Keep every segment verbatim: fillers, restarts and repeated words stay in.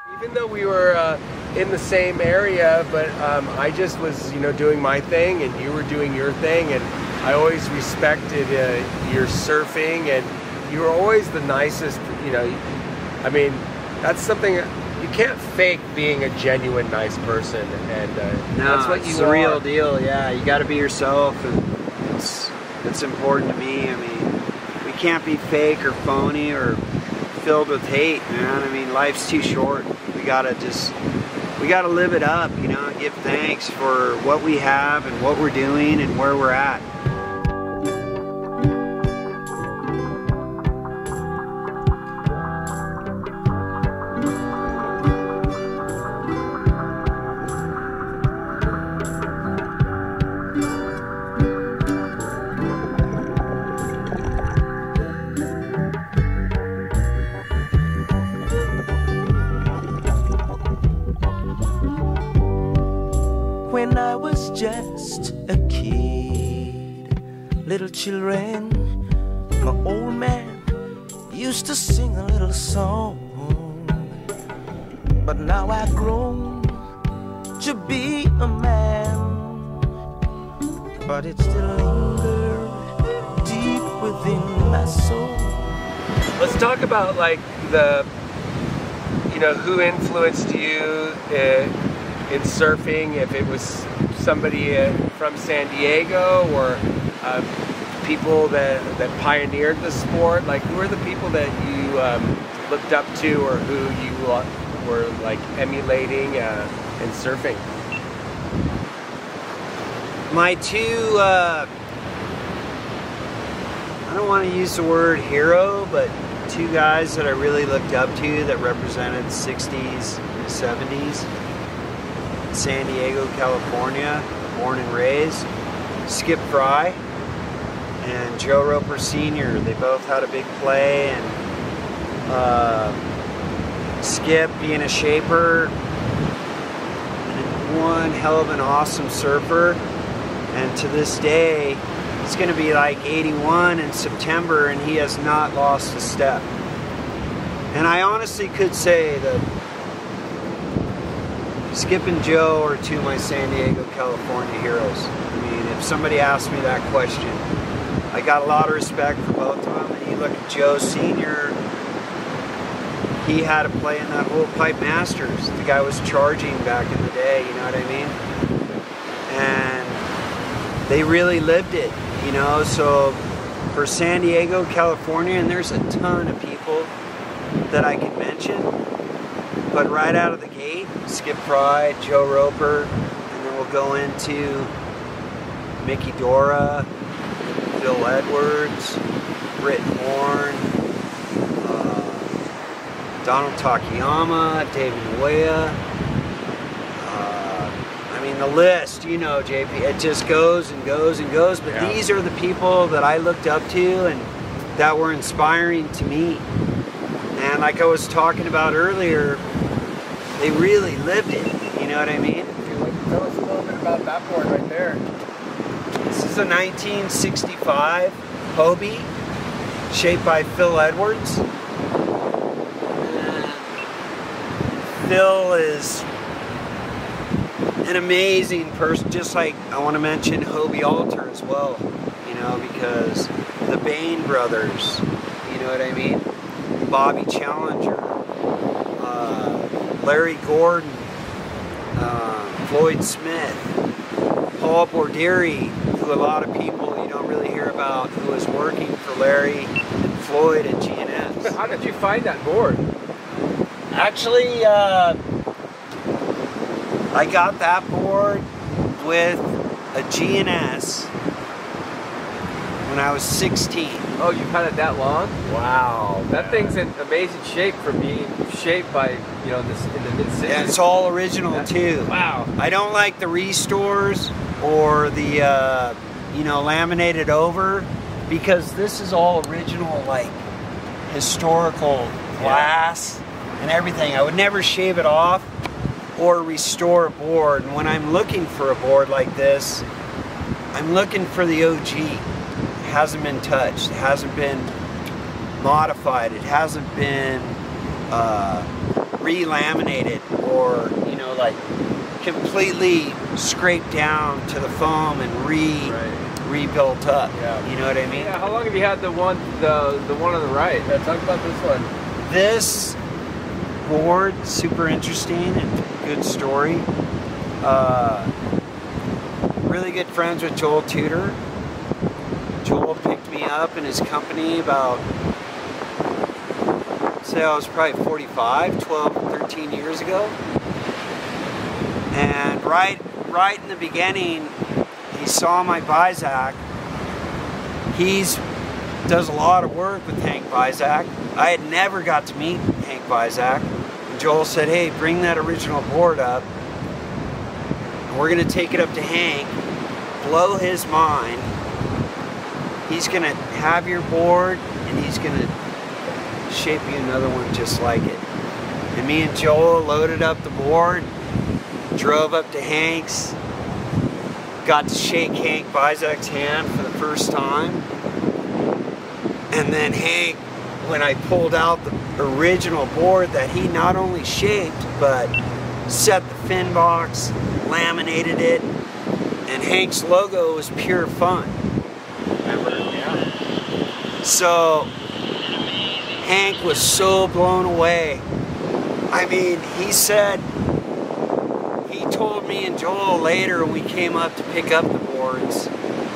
Even though we were uh, in the same area, but um, I just was, you know, doing my thing and you were doing your thing, and I always respected uh, your surfing, and you were always the nicest, you know. I mean, that's something, you can't fake being a genuine nice person, and uh, no, that's what you it's are. the real deal. Yeah, you got to be yourself, and it's it's important to me. I mean, we can't be fake or phony or filled with hate, man. I mean, life's too short. We gotta just, we gotta live it up, you know, and give thanks for what we have and what we're doing and where we're at. When I was just a kid, little children, my old man used to sing a little song. But now I've grown to be a man, but it still lingers deep within my soul. Let's talk about like the, you know, who influenced you uh, in surfing, if it was somebody uh, from San Diego or uh, people that, that pioneered the sport. Like, who are the people that you um, looked up to, or who you uh, were like emulating uh, in surfing? My two, uh, I don't want to use the word hero, but two guys that I really looked up to that represented sixties and seventies. San Diego, California, born and raised. Skip Fry and Joe Roper Senior They both had a big play, and uh, Skip being a shaper, and one hell of an awesome surfer, and to this day, it's going to be like eighty-one in September, and he has not lost a step. And I honestly could say that Skip and Joe are two of my San Diego, California heroes. I mean, if somebody asked me that question, I got a lot of respect for both of them. And you look at Joe Senior, he had a play in that whole Pipe Masters. The guy was charging back in the day, you know what I mean? And they really lived it, you know? So for San Diego, California, and there's a ton of people that I could mention, but right out of the gate, Skip Fry, Joe Roper, and then we'll go into Mickey Dora, Phil Edwards, Britt Horn, uh, Donald Takayama, David Nuea. Uh, I mean, the list, you know, J P, it just goes and goes and goes, but yeah. These are the people that I looked up to and that were inspiring to me. And like I was talking about earlier, they really lived it, you know what I mean? Tell us a little bit about that board right there. This is a nineteen sixty-five Hobie, shaped by Phil Edwards. And Phil is an amazing person, just like I want to mention Hobie Alter as well, you know, because the Bain brothers, you know what I mean? Bobby Challenger, uh, Larry Gordon, uh, Floyd Smith, Paul Bordieri, who a lot of people you don't really hear about, who was working for Larry and Floyd at G N S. How did you find that board? Actually, uh, I got that board with a G N S when I was sixteen. Oh, you've had it that long? Wow. That thing's in amazing shape for being shaped by, you know, this in the mid-sixties. Yeah, it's all original That's, too. Wow. I don't like the restores or the, uh, you know, laminated over, because this is all original, like, historical glass yeah. and everything. I would never shave it off or restore a board. And when I'm looking for a board like this, I'm looking for the O G. It hasn't been touched. It hasn't been modified. It hasn't been uh, re-laminated or, you know, like completely scraped down to the foam and re Right. rebuilt up. Yeah. You know what I mean? Yeah. How long have you had the one, the the one on the right? Yeah, talk about this one. This board, super interesting and good story. Uh, really good friends with Joel Tudor. Joel picked me up in his company about, say I was probably forty-five, twelve, thirteen years ago. And right, right in the beginning, he saw my Bizak. He's does a lot of work with Hank Bizak. I had never got to meet Hank Bizak. And Joel said, hey, bring that original board up. And we're gonna take it up to Hank, blow his mind. He's gonna have your board and he's gonna shape you another one just like it. And me and Joel loaded up the board, drove up to Hank's, got to shake Hank Bizak's hand for the first time. And then Hank, when I pulled out the original board that he not only shaped, but set the fin box, laminated it, and Hank's logo was pure fun. Remember? Yeah. So Hank was so blown away. I mean, he said, he told me and Joel later when we came up to pick up the boards,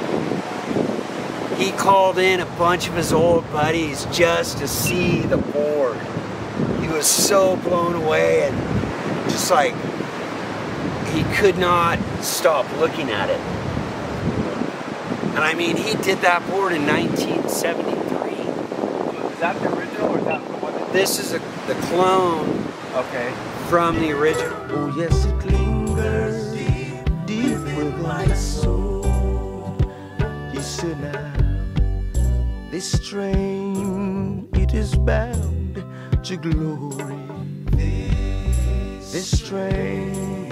he called in a bunch of his old buddies just to see the board. He was so blown away and just like, he could not stop looking at it. And I mean, he did that board in nineteen seventy-three. Is that the original or is that the one that... This is a, the clone Okay. from the original. Oh yes, it lingers deep, deep within my soul. He said, now this train, it is bound to glory. This train,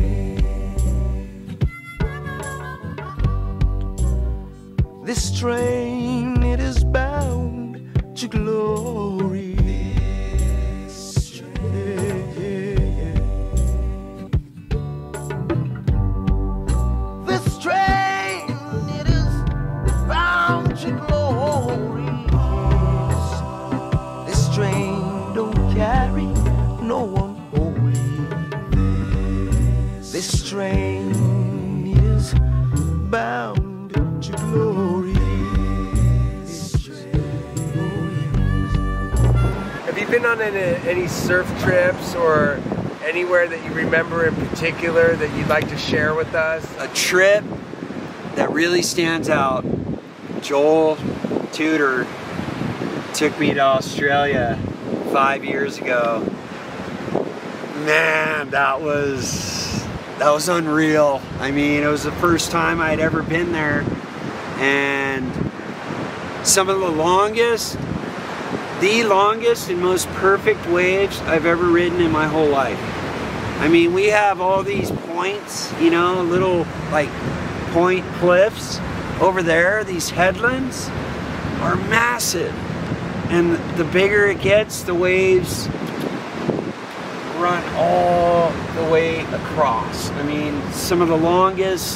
this train, it is bound to glory. This train, this train, it is bound to glory. This train don't carry no one holy. This train is bound to glory. Have you been on any, any surf trips or anywhere that you remember in particular that you'd like to share with us? A trip that really stands out. Joel Tudor took me to Australia five years ago. Man, that was that was unreal. I mean, it was the first time I'd ever been there, and some of the longest, the longest and most perfect waves I've ever ridden in my whole life. I mean, we have all these points, you know, little like point cliffs over there. These headlands are massive, and the bigger it gets, the waves run all the way across. I mean, some of the longest,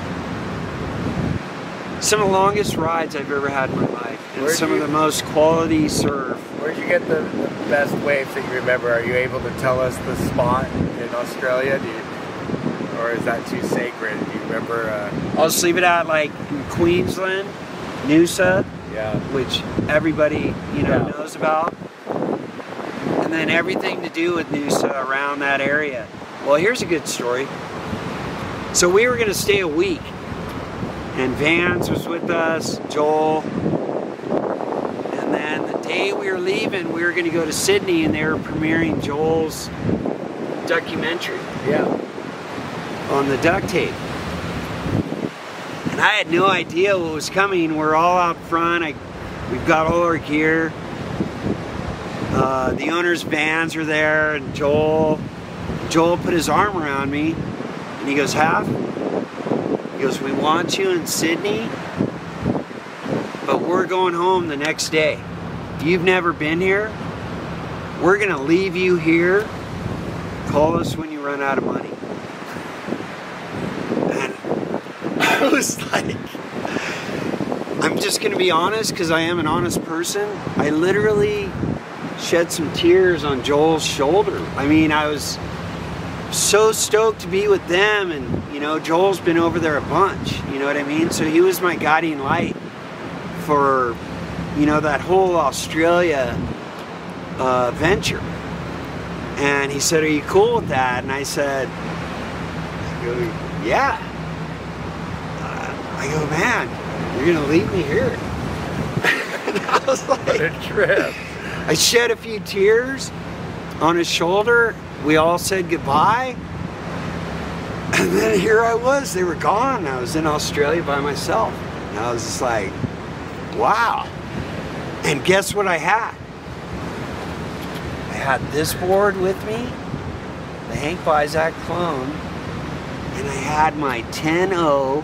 some of the longest rides I've ever had in my life, and Where'd some you- of the most quality surf. Where'd you get the, the best waves that you remember? Are you able to tell us the spot in Australia? Do you, or is that too sacred? Do you remember? Uh, I'll just leave it at like in Queensland, Noosa, yeah. which everybody, you know, Yeah. knows about. And then everything to do with Noosa around that area. Well, here's a good story. So we were gonna stay a week, and Vance was with us, Joel, and then the day we were leaving, we were gonna go to Sydney, and they were premiering Joel's documentary Yeah. on the duct tape. And I had no idea what was coming. We're all out front. I, we've got all our gear. Uh, the owner's vans are there, and Joel, Joel put his arm around me, and he goes, Haff, he goes, we want you in Sydney, but we're going home the next day. You've never been here. We're gonna leave you here Call us when you run out of money. And I was like, I'm just going to be honest because I am an honest person. I literally shed some tears on Joel's shoulder. I mean, I was so stoked to be with them, and you know, Joel's been over there a bunch, you know what I mean? So he was my guiding light for, you know, that whole Australia uh, venture. And he said, are you cool with that? And I said, I go, yeah. Uh, I go, man, you're gonna leave me here? And I was like, what a trip. I shed a few tears on his shoulder. We all said goodbye. And then here I was, they were gone. I was in Australia by myself. And I was just like, wow. And guess what I had? I had this board with me, the Hank Bizak clone, and I had my ten oh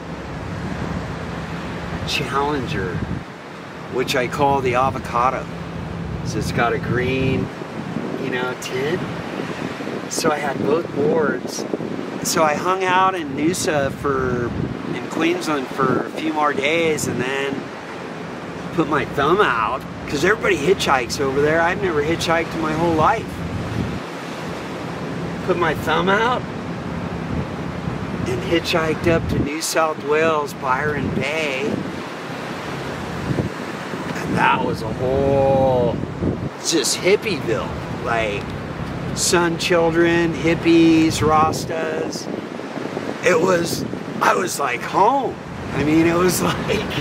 Challenger, which I call the avocado. So it's got a green, you know, tint. So I had both boards. So I hung out in Noosa for, in Queensland for a few more days, and then put my thumb out, because everybody hitchhikes over there. I've never hitchhiked in my whole life. Put my thumb out and hitchhiked up to New South Wales, Byron Bay. And that was a whole, just hippieville, like sun children, hippies, rastas. It was, I was like home. I mean, it was like,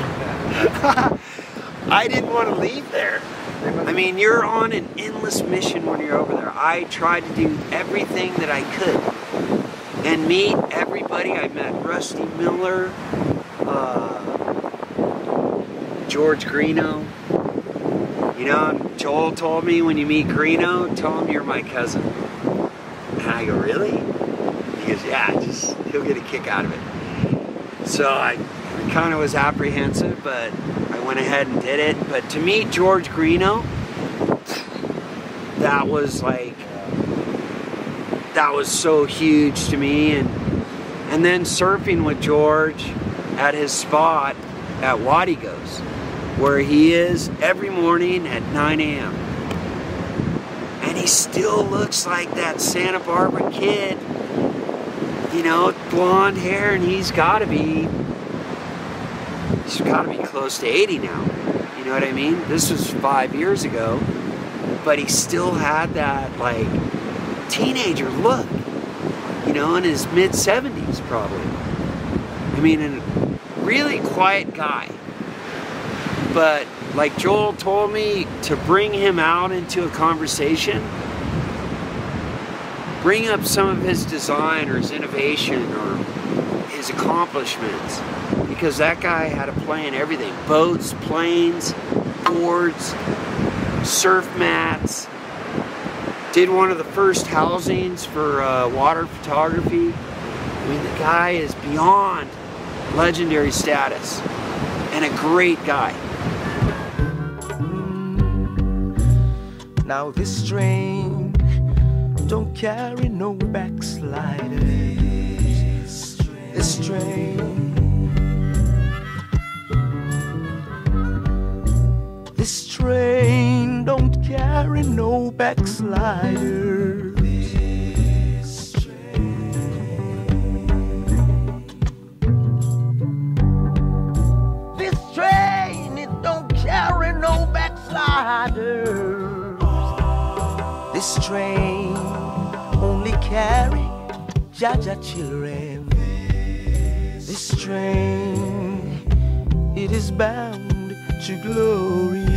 I didn't want to leave there. I mean, you're on an endless mission when you're over there. I tried to do everything that I could and meet everybody. I met Rusty Miller, uh, George Greeno. You know, Joel told me when you meet Greeno, tell him you're my cousin. And I go, really? He goes, yeah, just, he'll get a kick out of it. So I kind of was apprehensive, but I went ahead and did it. But to meet George Greeno, that was like, that was so huge to me. And and then surfing with George at his spot at Wadigo's, where he is every morning at nine A M And he still looks like that Santa Barbara kid, you know, blonde hair, and he's gotta be, he's gotta be close to eighty now. You know what I mean? This was five years ago, but he still had that, like, teenager look, you know, in his mid seventies probably. I mean, a really quiet guy. But like Joel told me, to bring him out into a conversation, bring up some of his design or his innovation or his accomplishments, because that guy had a play in everything. Boats, planes, boards, surf mats. Did one of the first housings for uh, water photography. I mean, the guy is beyond legendary status and a great guy. Now this train don't carry no backsliders. This train, this train don't carry no backsliders. This train, this train, it don't carry no backsliders. This train only carry Jaja children. This train, it is bound to glory.